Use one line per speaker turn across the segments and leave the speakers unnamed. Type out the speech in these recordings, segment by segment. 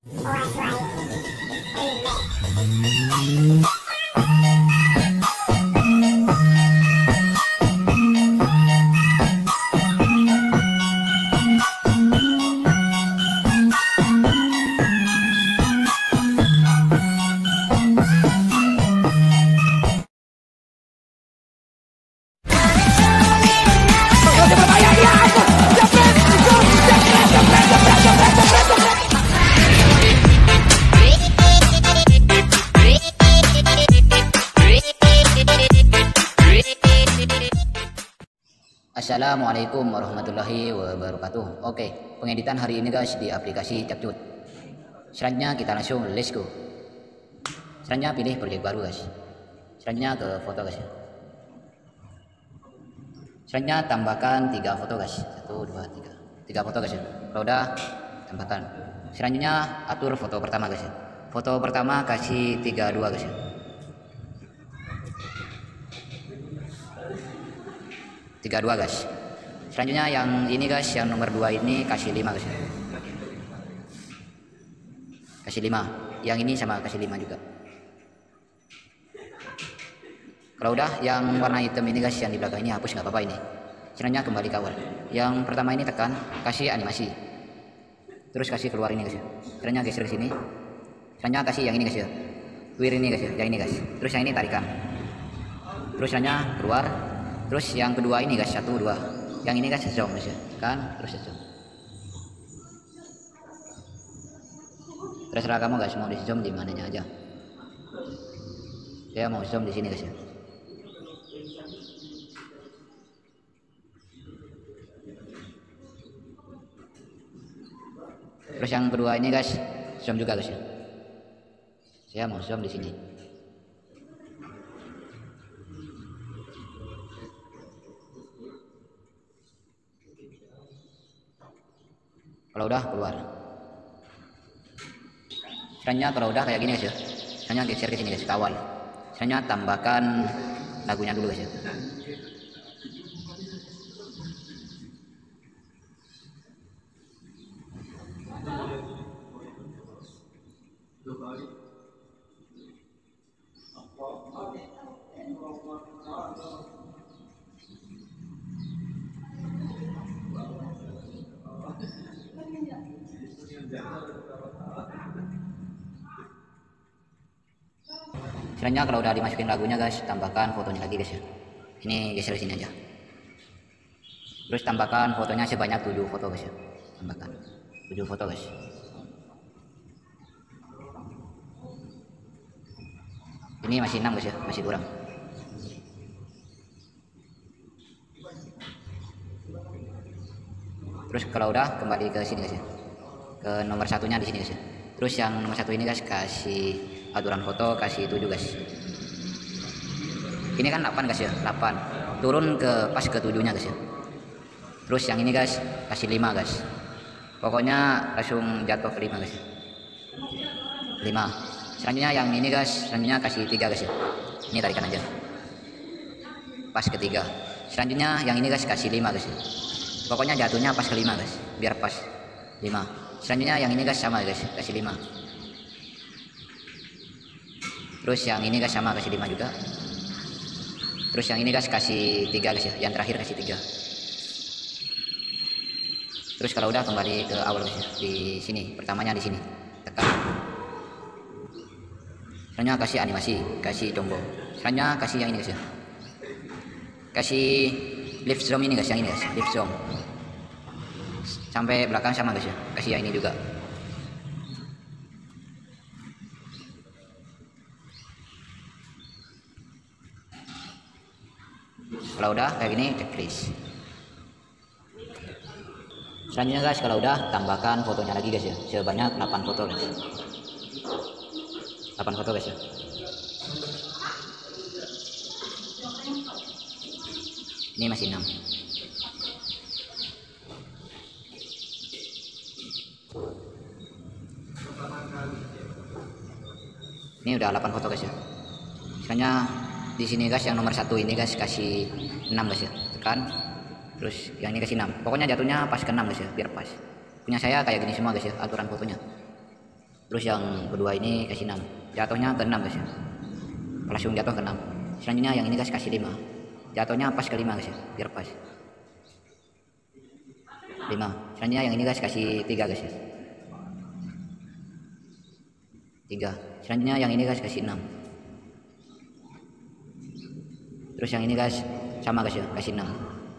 Assalamualaikum warahmatullahi wabarakatuh. Oke, pengeditan hari ini guys di aplikasi Capcut. Selanjutnya kita langsung let's go. Selanjutnya pilih project baru guys. Selanjutnya ke foto guys. Selanjutnya tambahkan 3 foto guys. 1, 2, 3. 3 foto guys. Kalau udah tambahkan. Selanjutnya atur foto pertama guys. Foto pertama kasih 32 guys. 32 guys. Selanjutnya yang ini guys, yang nomor 2 ini kasih 5 guys. Kasih 5. Yang ini sama kasih 5 juga. Kalau udah yang warna hitam ini guys, yang di belakang ini hapus nggak apa-apa ini. Selanjutnya kembali ke awal. Yang pertama ini tekan, kasih animasi. Terus kasih keluar ini guys. Selanjutnya geser ke sini. Selanjutnya kasih yang ini guys ya. Wir ini guys ya, yang ini guys. Terus yang ini tarikan. Terus selanjutnya keluar. Terus yang kedua ini guys, 1, 2. Yang ini guys zoom guys ya. Kan terus zoom. Terserah kamu guys mau di zoom di mananya aja. Saya mau zoom di sini guys ya. Terus yang kedua ini guys, zoom juga guys ya. Saya mau zoom di sini. Kalau udah keluar. Selanjutnya kalau udah kayak gini guys ya. Selanjutnya geser ke sini guys, ke awal. Selanjutnya tambahkan lagunya dulu guys ya. Selanjutnya kalau udah dimasukin lagunya guys, tambahkan fotonya lagi guys ya. Ini geser sini aja. Terus tambahkan fotonya sebanyak 7 foto guys ya. Tambahkan 7 foto guys. Ini masih 6 guys ya, masih kurang. Terus kalau udah kembali ke sini guys ya. Ke nomor satunya di sini guys ya. Terus yang nomor 1 ini guys kasih aturan foto, kasih 7 guys. Ini kan 8 guys ya, 8. Turun ke pas ke 7-nya guys ya. Terus yang ini guys kasih 5 guys. Pokoknya langsung jatuh ke 5 guys. 5. Selanjutnya yang ini guys, selanjutnya kasih 3 guys ya. Ini tarikan aja. Pas ke 3. Selanjutnya yang ini guys kasih 5 guys ya. Pokoknya jatuhnya pas ke 5 guys, biar pas 5. Selanjutnya yang ini guys sama guys, kasih 5. Terus yang ini guys sama kasih 5 juga. Terus yang ini guys kasih 3 guys ya, yang terakhir kasih 3. Terus kalau udah kembali ke awal guys ya, di sini, pertamanya di sini. Tekan. Selanjutnya kasih animasi, kasih tombol. Selanjutnya kasih yang ini guys ya. Kasih lift zoom ini guys, yang ini guys, lift zoom. Sampai belakang sama guys ya, kasih yang ini juga. Kalau udah kayak gini checklist. Selanjutnya guys kalau udah tambahkan fotonya lagi guys ya, sebanyak 8 foto guys. 8 foto guys ya. Ini masih 6. Ini udah 8 foto guys ya. Misalnya di sini guys yang nomor 1 ini guys kasih 6 guys ya. Tekan. Terus yang ini kasih 6. Pokoknya jatuhnya pas ke 6 guys ya, biar pas. Punya saya kayak gini semua guys ya aturan fotonya. Terus yang kedua ini kasih 6, jatuhnya ke 6 guys ya, langsung jatuh ke 6. Selanjutnya yang ini guys kasih 5, jatuhnya pas ke 5 guys ya, biar pas 5. Selanjutnya yang ini guys kasih 3 guys ya, 3. Selanjutnya yang ini guys kasih 6. Terus yang ini guys sama guys ya, kasih 6,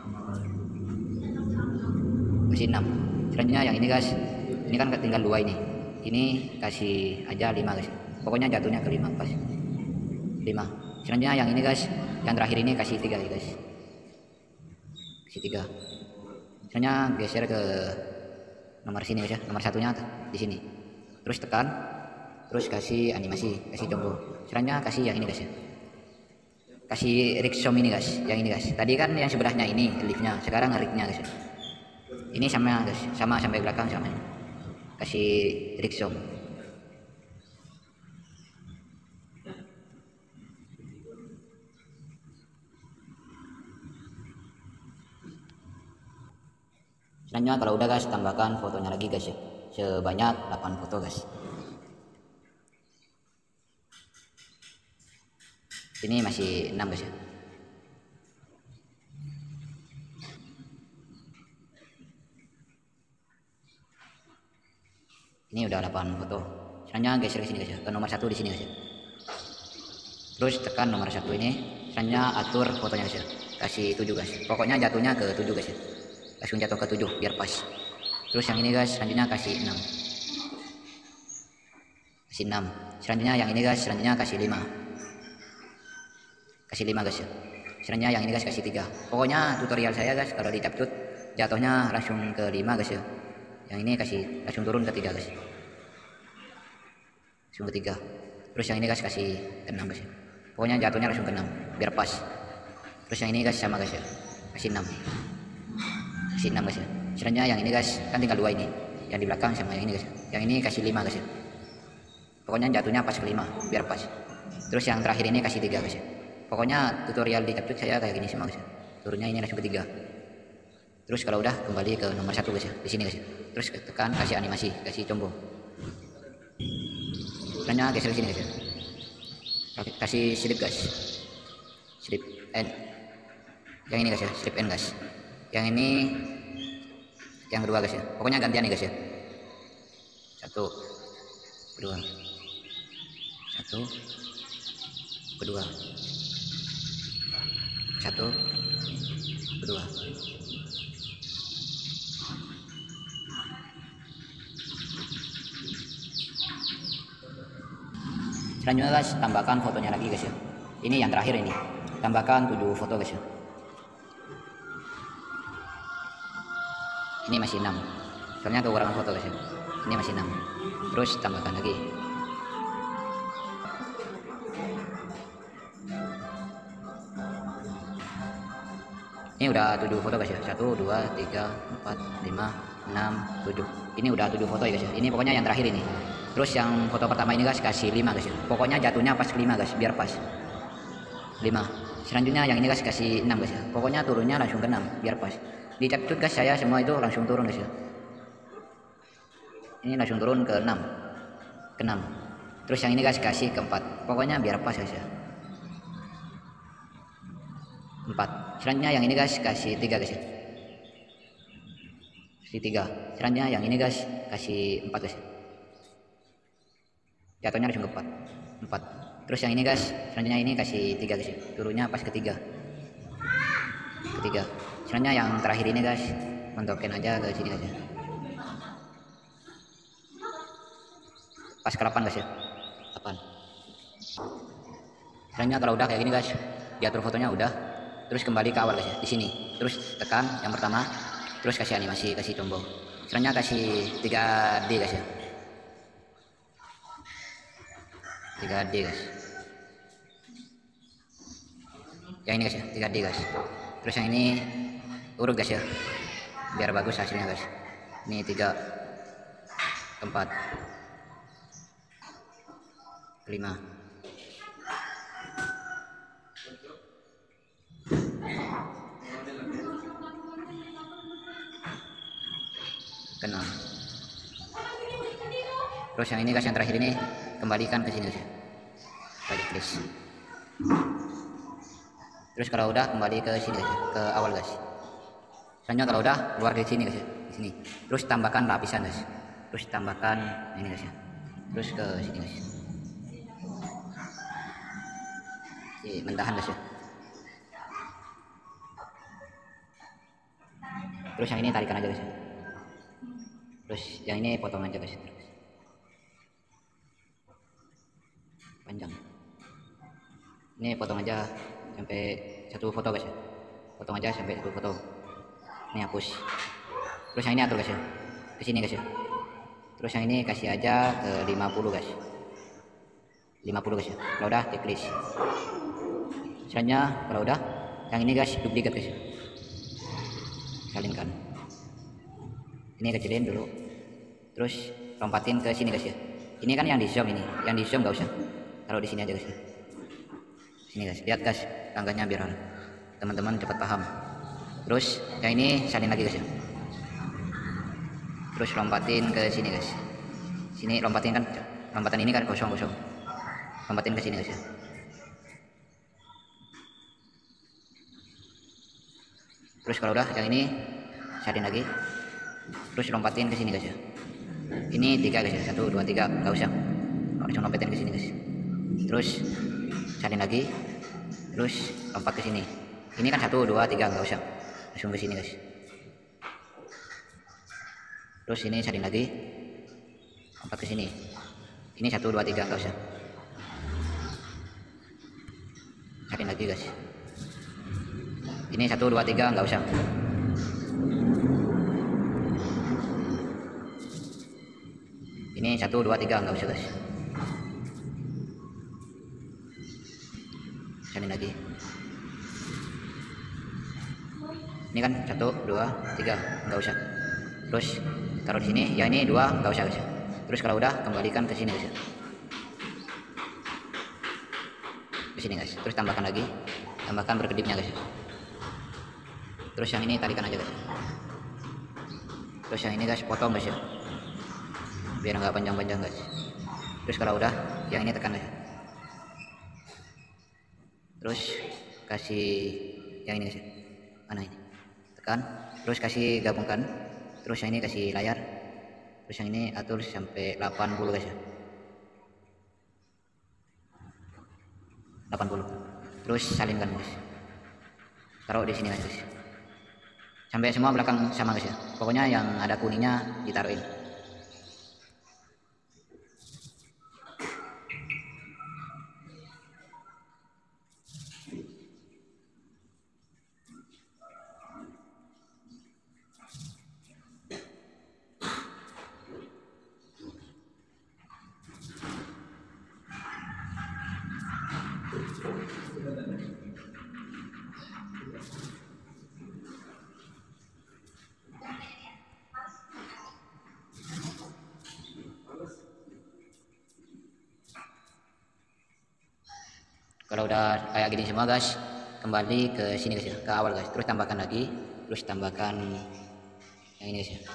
kasih 6. Selanjutnya yang ini guys, ini kan tinggal 2 ini kasih aja 5 guys, pokoknya jatuhnya ke 5 pas 5. Selanjutnya yang ini guys, yang terakhir ini kasih 3 guys, kasih 3. Selanjutnya geser ke nomor sini guys ya, nomor satunya di sini, terus tekan, terus kasih animasi, kasih tombol. Selanjutnya kasih yang ini guys ya, kasih rig zoom ini guys, yang ini guys. Tadi kan yang sebelahnya ini liftnya, sekarang rignya guys ya. Ini sama guys, sama sampai belakang sama. Kasih rig zoom. Selanjutnya kalau udah guys, tambahkan fotonya lagi guys ya, sebanyak 8 foto guys. Ini masih 6 guys ya. Ini udah 8 foto. Selanjutnya geser ke sini guys ya, ke nomor 1 di sini guys ya. Terus tekan nomor 1 ini. Selanjutnya atur fotonya guys ya, kasih 7 guys. Pokoknya jatuhnya ke 7 guys ya, langsung jatuh ke 7 biar pas. Terus yang ini guys, selanjutnya kasih 6, kasih 6. Selanjutnya yang ini guys, selanjutnya kasih 5, kasih 5 guys ya. Selanjutnya yang ini guys kasih 3. Pokoknya tutorial saya guys, kalau di CapCut jatuhnya langsung ke 5 guys ya. Yang ini kasih langsung turun ke 3 guys, langsung ke 3. Terus yang ini guys kasih 6 guys ya. Pokoknya jatuhnya langsung ke 6 biar pas. Terus yang ini guys sama guys ya, kasih 6, kasih 6 guys ya. Selanjutnya yang ini guys, kan tinggal 2 ini, yang di belakang sama yang ini guys. Yang ini kasih 5 guys ya. Pokoknya jatuhnya pas ke 5 biar pas. Terus yang terakhir ini kasih 3 guys ya. Pokoknya tutorial di CapCut saya kayak gini semua guys ya. Turunnya ini langsung ke 3. Terus kalau udah kembali ke nomor 1 guys ya, di sini guys ya. Terus tekan kasih animasi, kasih tombol. Selanjutnya geser ke sini guys ya. Kasih slip guys, slip N. Yang ini guys ya, slip N guys. Yang ini yang kedua guys ya. Pokoknya gantian nih guys ya. 1, 2, 1, 2, 1, 2. Selanjutnya guys, tambahkan fotonya lagi guys ya. Ini yang terakhir ini, tambahkan 7 foto guys ya. Ini masih 6, soalnya kekurangan foto guys ya. Ini masih 6. Terus tambahkan lagi. Ini udah 7 foto guys ya. 1, 2, 3, 4, 5, 6, 7. Ini udah 7 foto ya guys ya. Ini pokoknya yang terakhir ini. Terus yang foto pertama ini guys kasih 5 guys ya. Pokoknya jatuhnya pas ke 5 guys, biar pas 5. Selanjutnya yang ini guys kasih 6 guys ya. Pokoknya turunnya langsung ke 6 biar pas. Di CapCut guys saya semua itu langsung turun guys ya. Ini langsung turun ke 6, ke 6. Terus yang ini guys kasih ke 4. Pokoknya biar pas guys ya, 4. Selanjutnya yang ini guys kasih 3 guys ya, kasih 3. Selanjutnya yang ini guys kasih 4 guys ya. Jatuhnya langsung ke 4, 4. Terus yang ini guys, selanjutnya ini kasih 3 guys ya. Turunnya pas ke 3, ke 3. Selanjutnya yang terakhir ini guys, mentokin aja ke sini guys ya. Pas ke 8 guys ya, 8. Selanjutnya kalau udah kayak gini guys, diatur fotonya udah. Terus kembali ke awal guys ya, di sini. Terus tekan yang pertama, terus kasih animasi, kasih tombol. Selanjutnya kasih 3D guys ya, 3D guys. Yang ini guys ya, 3D guys. Terus yang ini urut guys ya, biar bagus hasilnya guys. Ini 3, 4, 5. Kenal. Terus yang ini guys, yang terakhir ini kembalikan ke sini guys ya, balik klik. Terus kalau udah kembali ke sini guys, ke awal guys. Selanjutnya kalau udah keluar dari sini guys ya, di sini. Terus tambahkan lapisan guys. Terus tambahkan ini guys ya. Terus ke sini guys. Mentahan guys ya. Terus yang ini tarikan aja guys ya. Terus yang ini potong aja guys. Terus panjang. Ini potong aja sampai satu foto guys ya. Potong aja sampai satu foto. Ini hapus. Terus yang ini atur guys ya, ke sini guys ya. Terus yang ini kasih aja ke 50 guys. 50 guys ya. Kalau udah diklik. Selanjutnya kalau udah yang ini guys duplikat guys ya. Salinkan. Ini kecilin dulu. Terus lompatin ke sini guys ya. Ini kan yang di zoom ini. Yang di zoom gak usah. Taruh di sini aja guys ya. Sini guys. Lihat guys tangganya biar teman-teman cepat paham. Terus yang ini salin lagi guys ya. Terus lompatin ke sini guys. Sini lompatin kan, lompatan ini kan kosong. Lompatin ke sini guys ya. Terus kalau udah yang ini salin lagi. Terus lompatin ke sini guys ya. Ini 3 guys ya. 1 2 3, enggak usah. Langsung lompatin ke sini guys. Terus salin lagi. Terus lompat ke sini. Ini kan 1 2 3, enggak usah. Langsung ke sini guys. Terus ini salin lagi, lompat ke sini. Ini 1 2 3, enggak usah. Salin lagi guys. Ini 1 2 3, enggak usah. Ini 1 2 3, enggak usah guys. Salin lagi. Ini kan 1 2 3, enggak usah. Terus taruh di sini. Ya ini 2, enggak usah guys. Terus kalau udah kembalikan ke sini guys. Ke sini guys. Terus tambahkan lagi. Tambahkan berkedipnya guys. Terus yang ini tarikan aja guys. Terus yang ini guys potong guys ya. Biar enggak panjang-panjang guys. Terus kalau udah yang ini tekan guys. Terus kasih yang ini guys. Mana ini? Tekan. Terus kasih gabungkan. Terus yang ini kasih layar. Terus yang ini atur sampai 80 guys ya. 80. Terus salinkan guys. Taruh di sini guys. Sampai semua belakang sama guys ya. Pokoknya yang ada kuningnya ditaruhin. Kalau udah kayak gini semua guys, kembali ke sini guys ya, ke awal guys. Terus tambahkan lagi, terus tambahkan yang ini guys ya.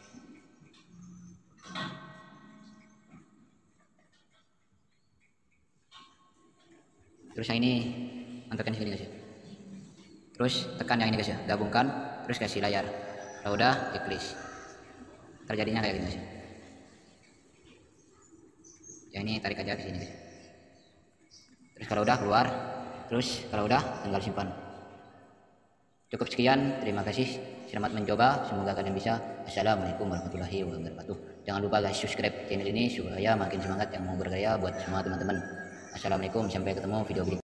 Terus yang ini mantapkan sini guys ya. Terus tekan yang ini guys ya, gabungkan, terus kasih layar. Kalau udah diklik. Terjadinya kayak gini guys ya. Yang ini tarik aja ke sini guys. Terus kalau udah keluar, terus kalau udah tinggal simpan. Cukup sekian, terima kasih, selamat mencoba, semoga kalian bisa. Assalamualaikum warahmatullahi wabarakatuh. Jangan lupa guys subscribe channel ini supaya makin semangat yang mau berkarya buat semua teman-teman. Assalamualaikum, sampai ketemu video berikutnya.